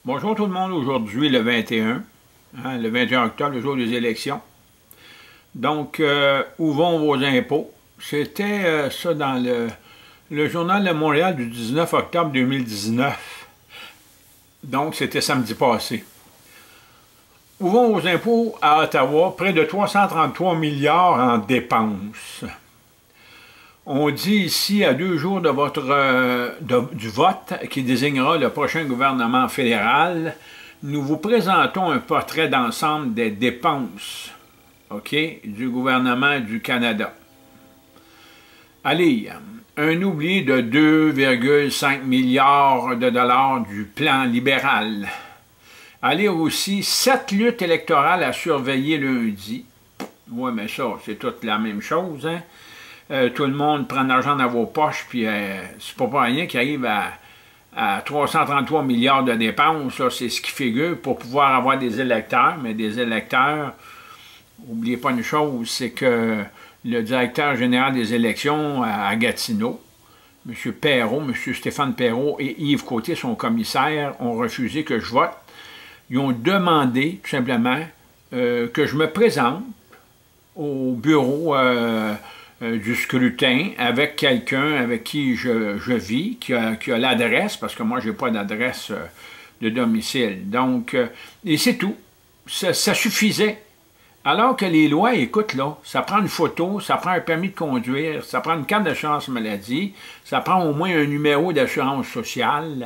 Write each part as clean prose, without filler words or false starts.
Bonjour tout le monde, aujourd'hui le 21, le 21 octobre, le jour des élections. Donc, où vont vos impôts? C'était ça dans le Journal de Montréal du 19 octobre 2019. Donc, c'était samedi passé. Où vont vos impôts à Ottawa? Près de 333 milliards en dépenses. On dit ici, à 2 jours de du vote qui désignera le prochain gouvernement fédéral, nous vous présentons un portrait d'ensemble des dépenses du gouvernement du Canada. Allez, un oubli de 2,5 milliards de dollars du plan libéral. Allez aussi, 7 luttes électorales à surveiller lundi. Oui, mais ça, c'est toute la même chose, hein? Tout le monde prend de l'argent dans vos poches, puis c'est pas rien qui arrive à 333 milliards de dépenses, c'est ce qui figure pour pouvoir avoir des électeurs, mais des électeurs, n'oubliez pas une chose, c'est que le directeur général des élections à Gatineau, M. Perrault, M. Stéphane Perrault et Yves Côté, son commissaire, ont refusé que je vote. Ils ont demandé, tout simplement, que je me présente au bureau du scrutin avec quelqu'un avec qui je vis, qui a l'adresse, parce que moi, je n'ai pas d'adresse de domicile. Donc, et c'est tout. Ça suffisait. Alors que les lois, écoute, là, ça prend une photo, ça prend un permis de conduire, ça prend une carte d'assurance maladie, ça prend au moins un numéro d'assurance sociale.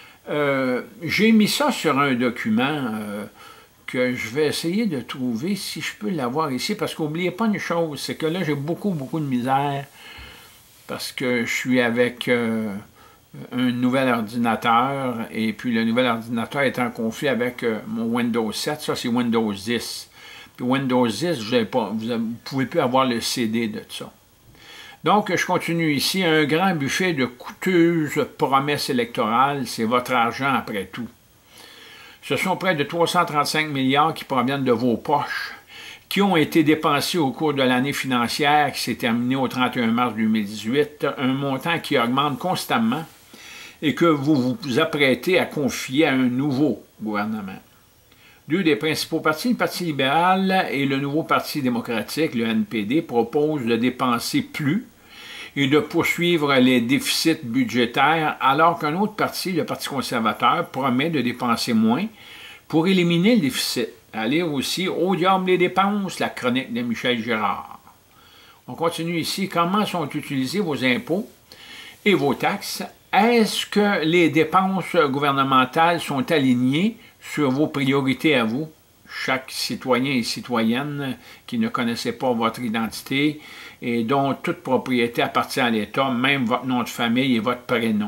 J'ai mis ça sur un document que je vais essayer de trouver si je peux l'avoir ici, parce qu'oubliez pas une chose, c'est que là, j'ai beaucoup de misère, parce que je suis avec un nouvel ordinateur, et puis le nouvel ordinateur est en conflit avec mon Windows 7, ça c'est Windows 10. Puis Windows 10, vous ne pouvez plus avoir le CD de ça. Donc, je continue ici, un grand buffet de coûteuses promesses électorales, c'est votre argent après tout. Ce sont près de 335 milliards qui proviennent de vos poches, qui ont été dépensés au cours de l'année financière qui s'est terminée au 31 mars 2018, un montant qui augmente constamment et que vous vous apprêtez à confier à un nouveau gouvernement. Deux des principaux partis, le Parti libéral et le nouveau Parti démocratique, le NPD, proposent de dépenser plus et de poursuivre les déficits budgétaires, alors qu'un autre parti, le Parti conservateur, promet de dépenser moins pour éliminer le déficit. À lire aussi « Au diable les dépenses », la chronique de Michel Girard. On continue ici. Comment sont utilisés vos impôts et vos taxes? Est-ce que les dépenses gouvernementales sont alignées sur vos priorités à vous? Chaque citoyen et citoyenne qui ne connaissait pas votre identité et dont toute propriété appartient à l'État, même votre nom de famille et votre prénom.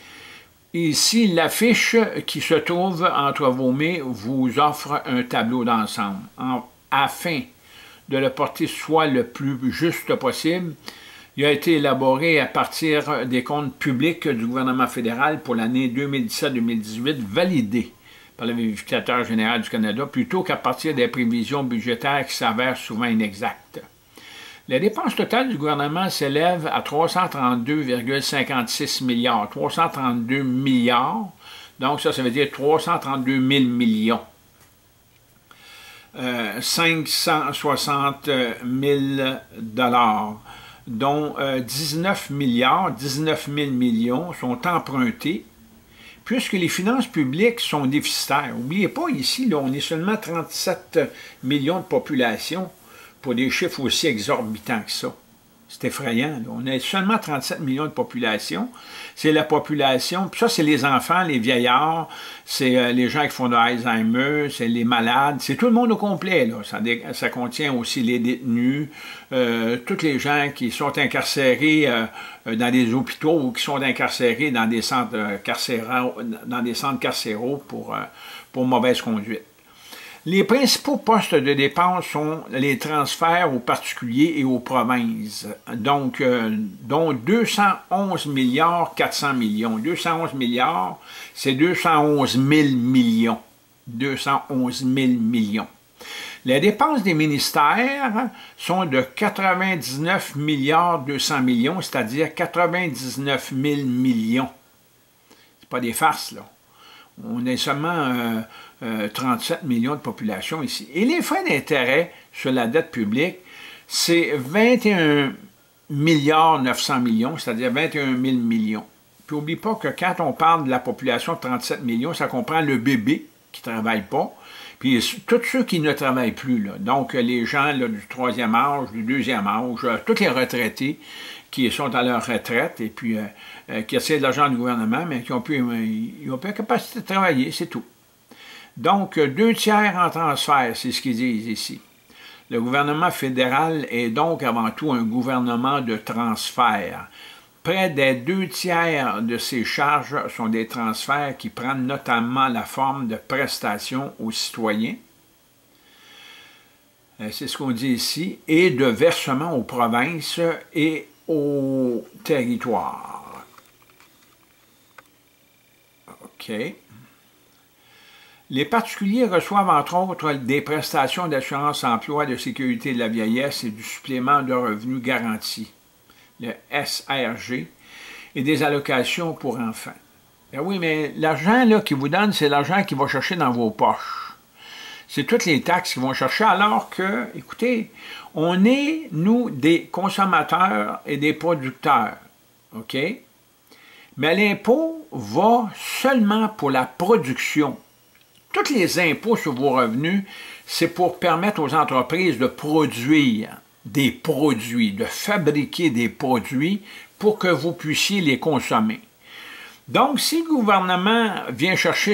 Ici, l'affiche qui se trouve entre vos mains vous offre un tableau d'ensemble. Afin de le porter soit le plus juste possible, il a été élaboré à partir des comptes publics du gouvernement fédéral pour l'année 2017-2018 validés par le vérificateur général du Canada, plutôt qu'à partir des prévisions budgétaires qui s'avèrent souvent inexactes. Les dépenses totales du gouvernement s'élèvent à 332,56 milliards. 332 milliards, donc ça veut dire 332 000 millions. 560 000 dollars, dont 19 milliards, 19 000 millions sont empruntés, puisque les finances publiques sont déficitaires. N'oubliez pas, ici, là, on est seulement 37 millions de population pour des chiffres aussi exorbitants que ça. C'est effrayant. Là. On a seulement 37 millions de population. C'est la population, puis ça, c'est les enfants, les vieillards, c'est les gens qui font de Alzheimer, c'est les malades, c'est tout le monde au complet. Là. Ça contient aussi les détenus, tous les gens qui sont incarcérés dans des hôpitaux ou qui sont incarcérés dans des centres carcéraux pour mauvaise conduite. Les principaux postes de dépenses sont les transferts aux particuliers et aux provinces, donc dont 211 milliards 400 millions. 211 milliards, c'est 211 000 millions. 211 000 millions. Les dépenses des ministères sont de 99 milliards 200 millions, c'est-à-dire 99 000 millions. C'est pas des farces, là. On est seulement 37 millions de population ici. Et les frais d'intérêt sur la dette publique, c'est 21 milliards 900 millions, c'est-à-dire 21 000 millions. Puis n'oublie pas que quand on parle de la population de 37 millions, ça comprend le bébé qui ne travaille pas, puis tous ceux qui ne travaillent plus, là. Donc les gens là, du troisième âge, du deuxième âge, tous les retraités qui sont à leur retraite et puis qui essaient de l'argent du gouvernement, mais qui n'ont plus la capacité de travailler, c'est tout. Donc 2 tiers en transfert, c'est ce qu'ils disent ici. Le gouvernement fédéral est donc avant tout un gouvernement de transfert. Près des 2 tiers de ces charges sont des transferts qui prennent notamment la forme de prestations aux citoyens, c'est ce qu'on dit ici, et de versements aux provinces et aux territoires. OK. Les particuliers reçoivent entre autres des prestations d'assurance emploi, de sécurité de la vieillesse et du supplément de revenus garanti, le SRG, et des allocations pour enfants. Ben oui, mais l'argent qu'ils vous donnent, c'est l'argent qu'ils vont chercher dans vos poches. C'est toutes les taxes qu'ils vont chercher, alors que, écoutez, on est, nous, des consommateurs et des producteurs, OK? Mais l'impôt va seulement pour la production. Tous les impôts sur vos revenus, c'est pour permettre aux entreprises de produire des produits, de fabriquer des produits pour que vous puissiez les consommer. Donc, si le gouvernement vient chercher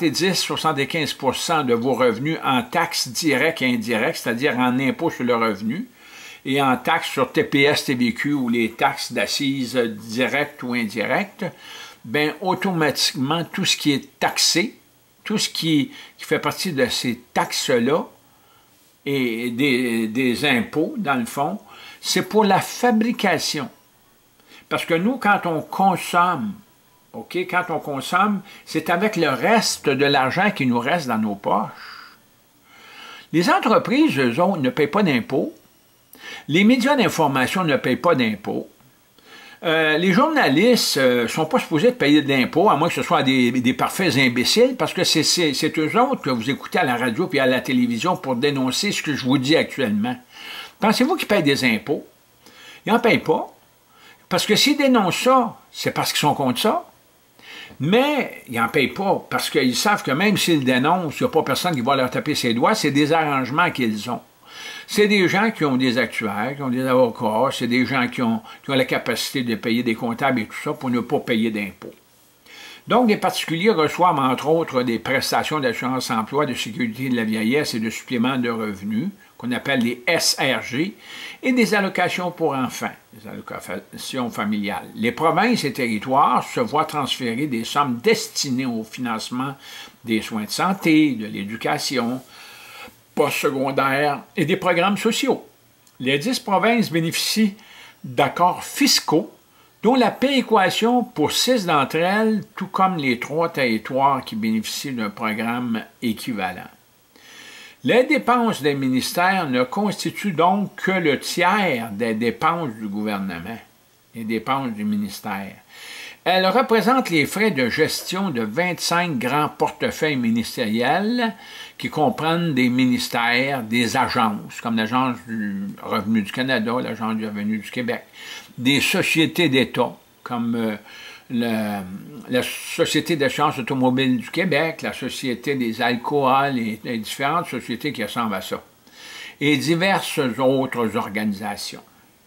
70-75% de vos revenus en taxes directes et indirectes, c'est-à-dire en impôts sur le revenu, et en taxes sur TPS, TVQ ou les taxes d'assises directes ou indirectes, bien, automatiquement, tout ce qui est taxé, tout ce qui fait partie de ces taxes-là et des impôts, dans le fond, c'est pour la fabrication. Parce que nous, quand on consomme, OK, quand on consomme, c'est avec le reste de l'argent qui nous reste dans nos poches. Les entreprises, eux autres, ne payent pas d'impôts. Les médias d'information ne payent pas d'impôts. Les journalistes ne sont pas supposés de payer de l'impôt, à moins que ce soit des parfaits imbéciles, parce que c'est eux autres que vous écoutez à la radio et à la télévision pour dénoncer ce que je vous dis actuellement. Pensez-vous qu'ils payent des impôts? Ils n'en payent pas. Parce que s'ils dénoncent ça, c'est parce qu'ils sont contre ça. Mais ils n'en payent pas, parce qu'ils savent que même s'ils dénoncent, il n'y a pas personne qui va leur taper ses doigts, c'est des arrangements qu'ils ont. C'est des gens qui ont des actuaires, qui ont des avocats, c'est des gens qui ont la capacité de payer des comptables et tout ça pour ne pas payer d'impôts. Donc, les particuliers reçoivent, entre autres, des prestations d'assurance emploi, de sécurité de la vieillesse et de suppléments de revenus, qu'on appelle les SRG, et des allocations pour enfants, des allocations familiales. Les provinces et territoires se voient transférer des sommes destinées au financement des soins de santé, de l'éducation, postsecondaire et des programmes sociaux. Les 10 provinces bénéficient d'accords fiscaux dont la péréquation pour 6 d'entre elles, tout comme les 3 territoires qui bénéficient d'un programme équivalent. Les dépenses des ministères ne constituent donc que le tiers des dépenses du gouvernement, les dépenses du ministère. Elles représentent les frais de gestion de 25 grands portefeuilles ministériels qui comprennent des ministères, des agences, comme l'Agence du revenu du Canada, l'Agence du revenu du Québec, des sociétés d'État, comme la Société d'assurance automobile du Québec, la Société des alcools et les différentes sociétés qui ressemblent à ça, et diverses autres organisations.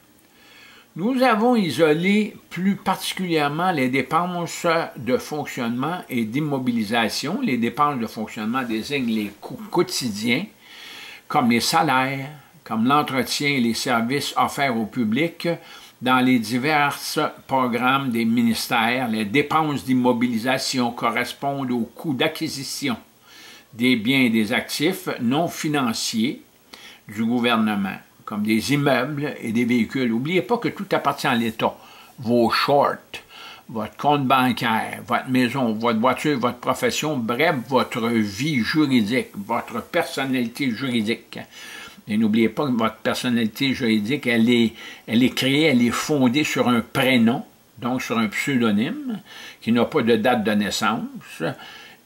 Nous avons isolé plus particulièrement les dépenses de fonctionnement et d'immobilisation. Les dépenses de fonctionnement désignent les coûts quotidiens, comme les salaires, comme l'entretien et les services offerts au public dans les divers programmes des ministères. Les dépenses d'immobilisation correspondent aux coûts d'acquisition des biens et des actifs non financiers du gouvernement, comme des immeubles et des véhicules. N'oubliez pas que tout appartient à l'État. Vos shorts, votre compte bancaire, votre maison, votre voiture, votre profession, bref, votre vie juridique, votre personnalité juridique. Et n'oubliez pas que votre personnalité juridique, elle est créée, elle est fondée sur un prénom, donc sur un pseudonyme, qui n'a pas de date de naissance,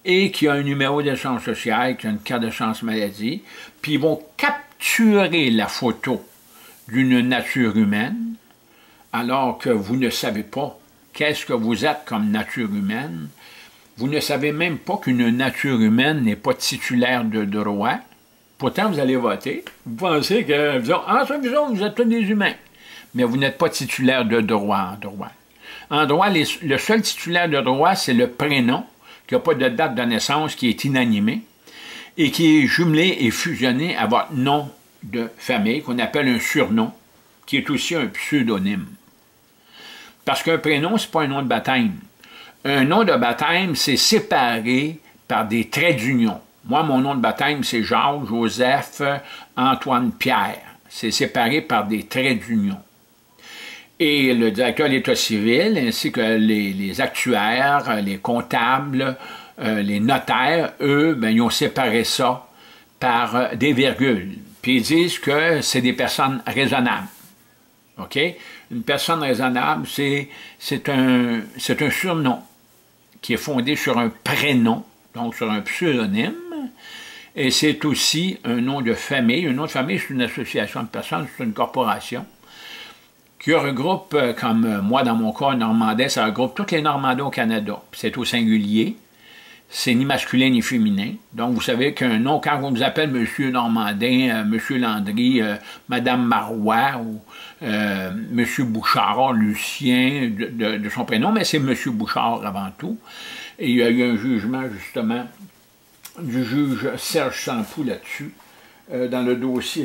et qui a un numéro d'assurance sociale, qui a une carte d'assurance maladie, puis ils vont capturer la photo d'une nature humaine, alors que vous ne savez pas qu'est-ce que vous êtes comme nature humaine. Vous ne savez même pas qu'une nature humaine n'est pas titulaire de droit. Pourtant, vous allez voter. Vous pensez que vous êtes tous des humains. Mais vous n'êtes pas titulaire de droit en droit. En droit, le seul titulaire de droit, c'est le prénom, qui n'a pas de date de naissance, qui est inanimé, et qui est jumelé et fusionné à votre nom de famille, qu'on appelle un surnom, qui est aussi un pseudonyme. Parce qu'un prénom, ce n'est pas un nom de baptême. Un nom de baptême, c'est séparé par des traits d'union. Moi, mon nom de baptême, c'est Jacques, Joseph, Antoine, Pierre. C'est séparé par des traits d'union. Et le directeur de l'État civil, ainsi que les actuaires, les comptables, les notaires, eux, ben, ils ont séparé ça par des virgules. Puis ils disent que c'est des personnes raisonnables. OK? Une personne raisonnable, c'est un surnom qui est fondé sur un prénom, donc sur un pseudonyme, et c'est aussi un nom de famille. Un nom de famille, c'est une association de personnes, c'est une corporation, qui regroupe, comme moi dans mon cas, un Normandais, ça regroupe tous les Normandais au Canada. C'est au singulier, c'est ni masculin ni féminin. Donc, vous savez qu'un nom, quand on vous appelle Monsieur Normandin, Monsieur Landry, Madame Marois, ou Monsieur Bouchard, Lucien, de son prénom, mais c'est Monsieur Bouchard avant tout. Et il y a eu un jugement, justement, du juge Serge Sampoux là-dessus, dans le dossier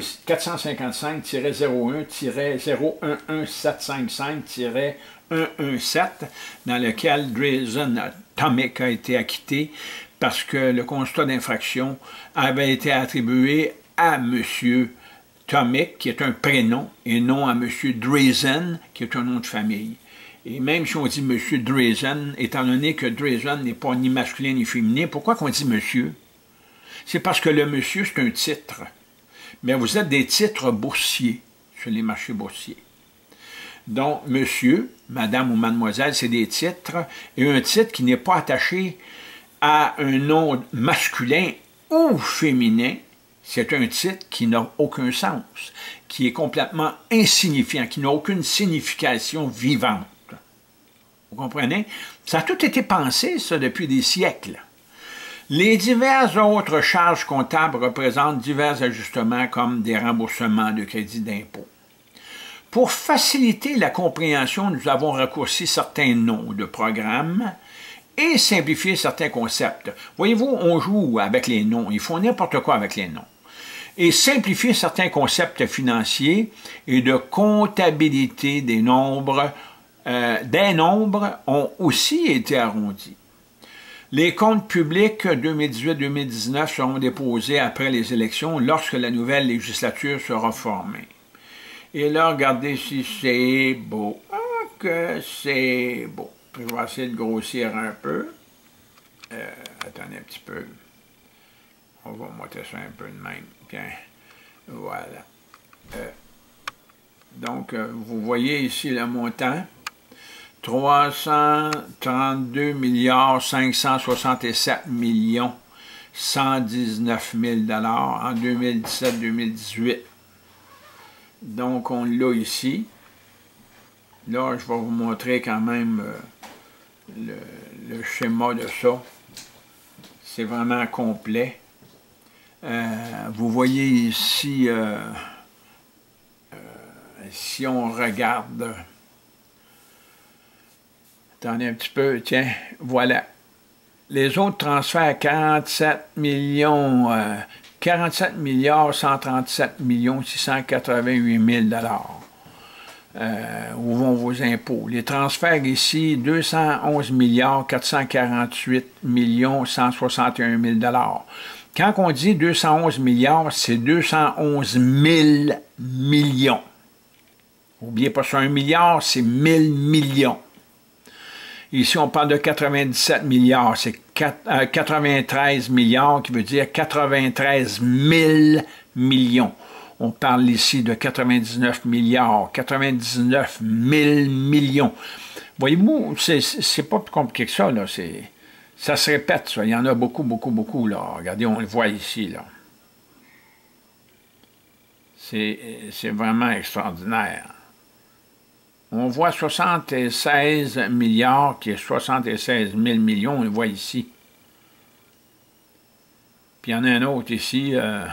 455-011-755-117, dans lequel Drazen Tomic a été acquitté parce que le constat d'infraction avait été attribué à M. Tomic, qui est un prénom, et non à M. Drazen, qui est un nom de famille. Et même si on dit M. Drazen, étant donné que Drazen n'est pas ni masculin ni féminin, pourquoi qu'on dit monsieur? C'est parce que le monsieur, c'est un titre. Mais vous êtes des titres boursiers sur les marchés boursiers. Donc, monsieur, madame ou mademoiselle, c'est des titres, et un titre qui n'est pas attaché à un nom masculin ou féminin, c'est un titre qui n'a aucun sens, qui est complètement insignifiant, qui n'a aucune signification vivante. Vous comprenez? Ça a tout été pensé, ça, depuis des siècles. Les diverses autres charges comptables représentent divers ajustements comme des remboursements de crédits d'impôt. Pour faciliter la compréhension, nous avons raccourci certains noms de programmes et simplifié certains concepts. Voyez-vous, on joue avec les noms, ils font n'importe quoi avec les noms. Et simplifier certains concepts financiers et de comptabilité des nombres ont aussi été arrondis. Les comptes publics 2018-2019 seront déposés après les élections lorsque la nouvelle législature sera formée. Et là, regardez si c'est beau. Ah, que c'est beau. Je vais essayer de grossir un peu. Attendez un petit peu. On va monter ça un peu de même. Bien, voilà. Donc, vous voyez ici le montant. 332 567 119 000 en 2017-2018. Donc, on l'a ici. Là, je vais vous montrer quand même le schéma de ça. C'est vraiment complet. Vous voyez ici, si on regarde... Attendez un petit peu, tiens, voilà. Les autres transferts, 47 137 688 000 où vont vos impôts? Les transferts ici, 211 448 161 000 Quand on dit 211 milliards, c'est 211 000 millions. N'oubliez pas ça, 1 milliard, c'est 1000 millions. Ici, on parle de 97 milliards, c'est 93 milliards, qui veut dire 93 000 millions. On parle ici de 99 milliards, 99 000 millions. Voyez-vous, c'est pas plus compliqué que ça, là. Ça se répète, ça. Il y en a beaucoup, beaucoup, beaucoup, là. Regardez, on le voit ici, là. C'est vraiment extraordinaire. On voit 76 milliards, qui est 76 000 millions, on le voit ici. Puis il y en a un autre ici.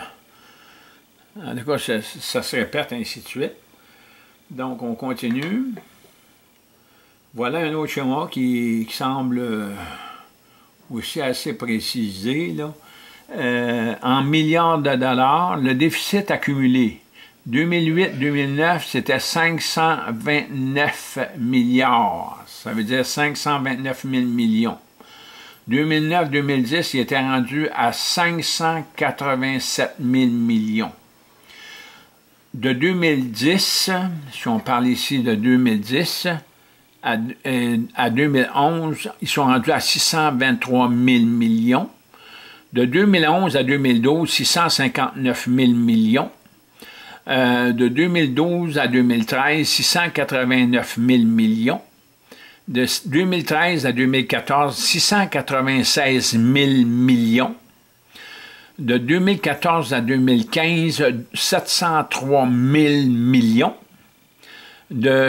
En tout cas, ça se répète, ainsi de suite. Donc, on continue. Voilà un autre schéma qui semble aussi assez précisé, là. En milliards de dollars, le déficit accumulé. 2008-2009, c'était 529 milliards. Ça veut dire 529 000 millions. 2009-2010, il était rendu à 587 000 millions. De 2010, si on parle ici de 2010, à 2011, ils sont rendus à 623 000 millions. De 2011 à 2012, 659 000 millions. De 2012 à 2013, 689 000 millions. De 2013 à 2014, 696 000 millions. De 2014 à 2015, 703 000 millions. De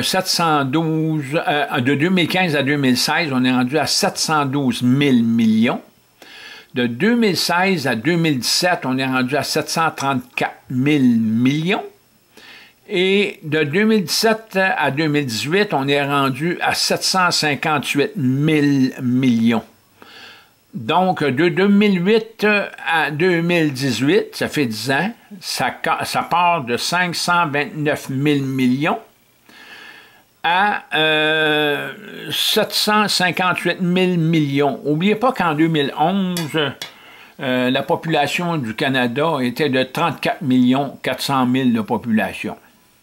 2015 à 2016, on est rendu à 712 000 millions. De 2016 à 2017, on est rendu à 734 000 millions. Et de 2017 à 2018, on est rendu à 758 000 millions. Donc, de 2008 à 2018, ça fait 10 ans, ça part de 529 000 millions à 758 000 millions. N'oubliez pas qu'en 2011, la population du Canada était de 34 400 000 de population.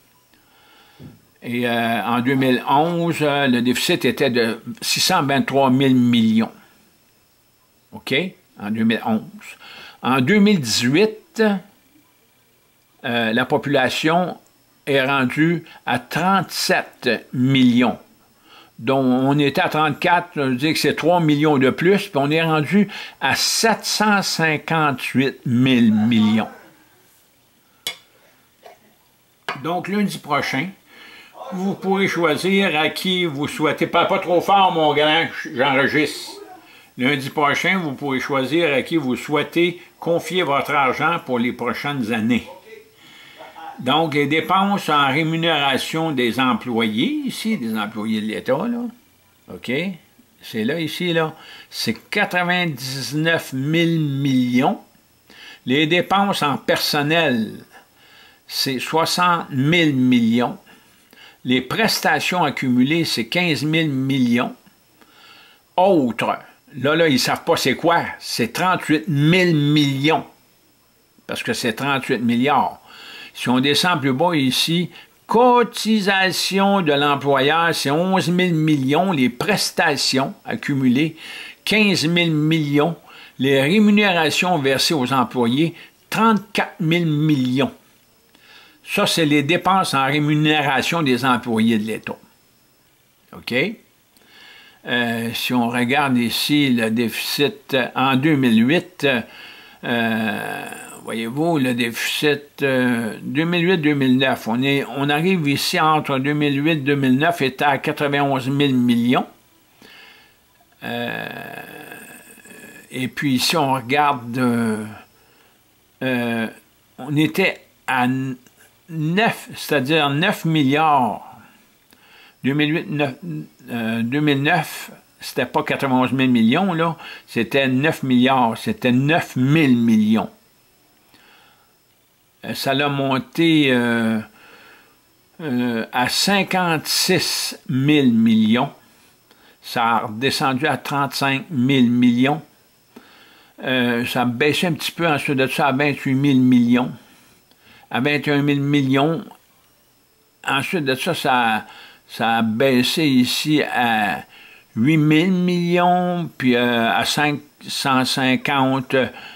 Et en 2011, le déficit était de 623 000 millions. OK? En 2011. En 2018, la population est rendue à 37 millions. Donc, on était à 34, ça veut dire que c'est 3 millions de plus, puis on est rendu à 758 000 millions. Donc, lundi prochain, vous pourrez choisir à qui vous souhaitez. Parle pas trop fort, mon grand, j'enregistre. Lundi prochain, vous pourrez choisir à qui vous souhaitez confier votre argent pour les prochaines années. Donc, les dépenses en rémunération des employés, ici, des employés de l'État, là, OK, c'est là, ici, là, c'est 99 000 millions. Les dépenses en personnel, c'est 60 000 millions. Les prestations accumulées, c'est 15 000 millions. Autres, là, ils ne savent pas c'est quoi. C'est 38 000 millions. Parce que c'est 38 milliards. Si on descend plus bas ici, cotisation de l'employeur, c'est 11 000 millions. Les prestations accumulées, 15 000 millions. Les rémunérations versées aux employés, 34 000 millions. Ça, c'est les dépenses en rémunération des employés de l'État. OK? Si on regarde ici le déficit en 2008, voyez-vous, le déficit 2008-2009, on arrive ici entre 2008 et 2009, était à 91 000 millions. Et puis ici, on regarde, on était à 9, c'est-à-dire 9 milliards. 2009, c'était pas 91 000 millions, là, c'était 9 milliards, c'était 9 000 millions. Ça l'a monté à 56 000 millions. Ça a redescendu à 35 000 millions. Ça a baissé un petit peu ensuite de ça à 28 000 millions. À 21 000 millions. Ensuite de ça, ça a baissé ici à 8 000 millions, puis à 550,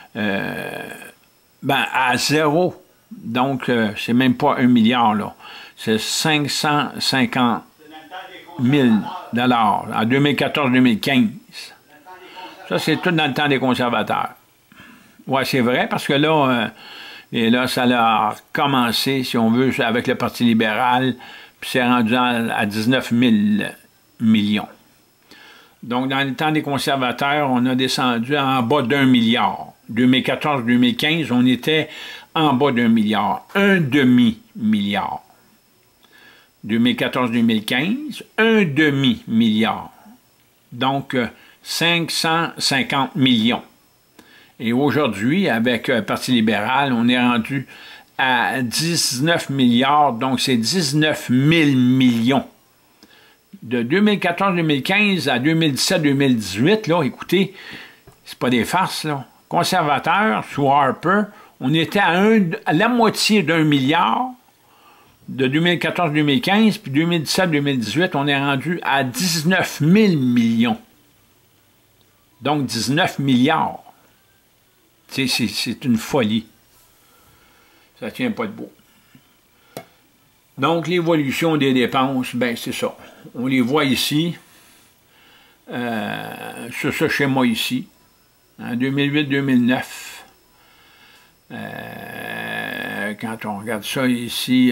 à zéro. Donc, c'est même pas 1 milliard, là. C'est 550 000 $ en 2014-2015. Ça, c'est tout dans le temps des conservateurs. Oui, c'est vrai, parce que là, et là, ça a commencé, si on veut, avec le Parti libéral, puis c'est rendu à 19 000 millions. Donc, dans le temps des conservateurs, on a descendu en bas d'1 milliard. 2014-2015, on était en bas d'1 milliard. Un demi-milliard. 2014-2015, un demi-milliard. Donc, 550 millions. Et aujourd'hui, avec le Parti libéral, on est rendu à 19 milliards, donc c'est 19 000 millions. De 2014-2015 à 2017-2018, là, écoutez, c'est pas des farces, là. Conservateurs, sous Harper, on était à la moitié d'1 milliard de 2014-2015, puis 2017-2018, on est rendu à 19 000 millions. Donc 19 milliards. C'est une folie. Ça ne tient pas debout. Donc, l'évolution des dépenses, ben c'est ça. On les voit ici, sur ce schéma ici, en 2008-2009. Quand on regarde ça ici,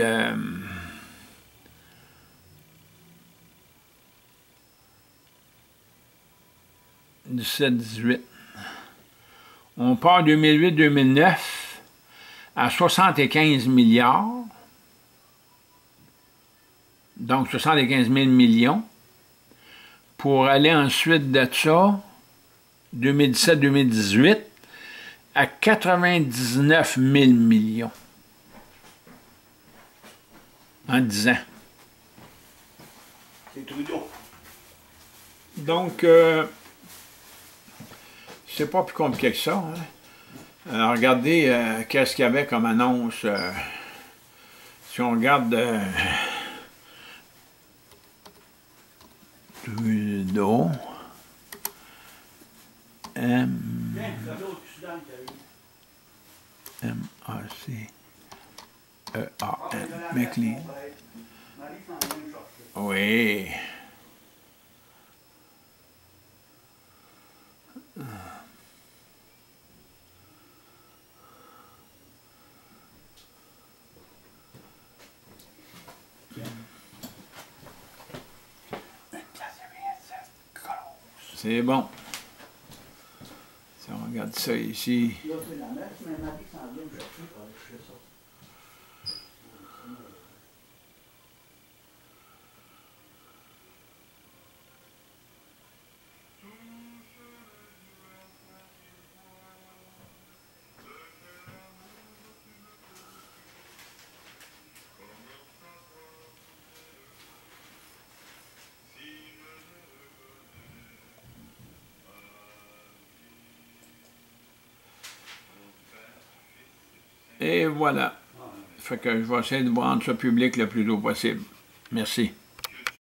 17-18. On part 2008-2009 à 75 milliards, donc 75 000 millions, pour aller ensuite de ça, 2017-2018, à 99 000 millions. En 10 ans. C'est Trudeau. Donc, c'est pas plus compliqué que ça. Hein? Regardez qu'est-ce qu'il y avait comme annonce. Si on regarde Trudeau, M-A-C-E-A-N, McLean. Oui. C'est bon. Si on regarde ça ici. Et voilà. Fait que je vais essayer de rendre ça public le plus tôt possible. Merci.